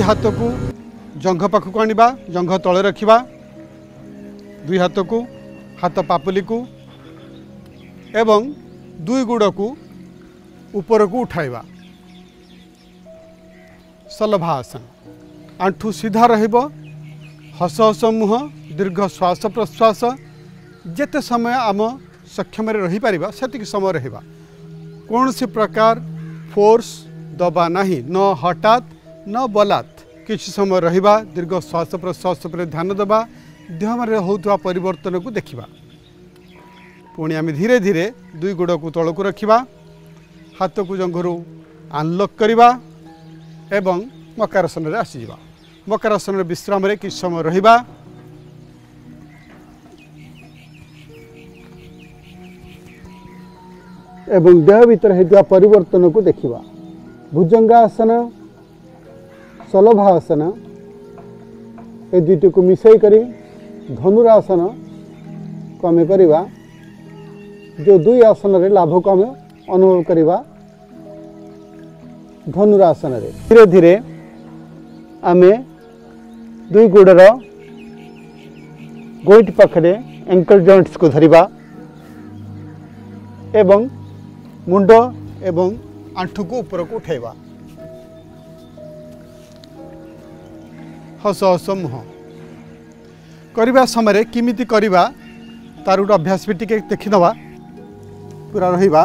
हाथ को जंघ पाखक आनिबा जंघ तले रखिबा दुई हाथ को हाथ पापुली को एवं दुई गुड़ को ऊपर को उठाइबा सलभासन आंठू सीधा रहिबो हस हस मुह दीर्घ श्वास प्रश्वास जेते समय आम सक्षम रही पारिबा सेतिक समय रहिबा कौन सी प्रकार फोर्स दबा नहीं न हठात न बलात् किसी समय रहिबा दीर्घ श्वास प्रश्वास पर ध्यान देबा देह में होता परिवर्तन को देखिबा पुणी आम धीरे धीरे दुई गोड़ को तल को रखिबा हाथ को जंघरू अनलॉक करिबा एवं मकरासन रे आसीजिबा मकरासन रे विश्राम रे किछ समय रहिबा एवं देह भीतर होता परिवर्तन को देखिबा भुजंगासन सलभासन ए दुईटी को मिसई करी धनुरासन को आम करवा जो दुई आसन रे लाभ को आम अनुभव करवा धनुरासन रे धीरे धीरे आम दुई गोड़र गोइट पाखरे एंकल जॉइंट्स को धरिबा एवं मुंड एवं आंठू को ऊपर को उठेबा हस हस मुह करबा समय किमिति करबा तार गोटे अभ्यास भी टिके देखिदबा पूरा रहिबा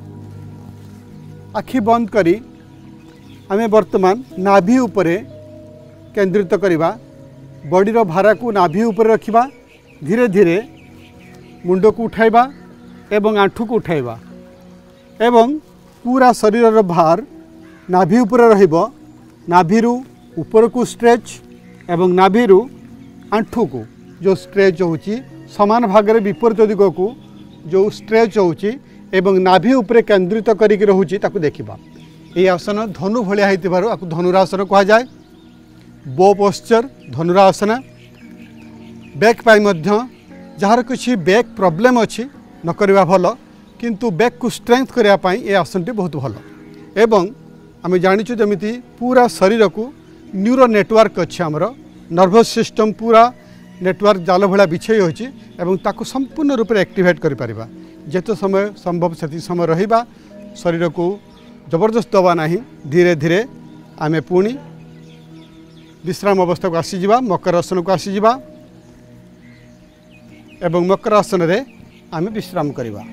आखि बंद करी आमे वर्तमान नाभि उपरे केंद्रित करबा बॉडीर भारा को नाभि उपरे रखिबा धीरे धीरे मुंड को उठाइबा एवं आंठू को उठाइबा एवं पूरा शरीर भार नाभि उपरे रहिबो नाभिरु ऊपर को स्ट्रेच एवं नाभिरु आंठू को जो स्ट्रेच होची समान भाग में विपरीत दिग को जो स्ट्रेच होची एवं नाभि उपरे केंद्रित करिक रहुची ताकू देखिबा ये आसन धनु भलिया हेतिबारु आकु धनुरासन कहा जाए बो पोस्चर धनुरासन बैक पाई मध्य जार किछि बैक प्रॉब्लम अछि न करबा भलो किंतु बैक को स्ट्रेंथ करिया पाई ये आसन टी बहुत भलो एवं आम जानिछु जमिति पूरा शरीर को न्यूरो नेटवर्क अच्छे आमर नर्भस सिस्टम पूरा नेटवर्क जाल भला बिछई होची एवं ताको संपूर्ण रूप से एक्टिवेट करि परिबा जेते समय संभव से समय रहिबा शरीर को जबरदस्त दबा नहीं धीरे धीरे आमे पुणी विश्राम अवस्था को आसीजिबा मकर आसन को आसीजिबा एवं मकर आसन रे आमे विश्राम करिबा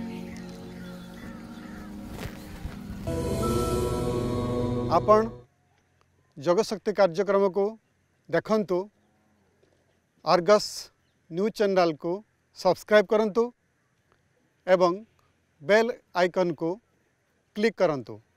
आपण जगशक्ति कार्यक्रम को देखंतु आर्गस न्यूज चैनल को सब्सक्राइब करंतु एवं बेल आइकन को क्लिक करंतु।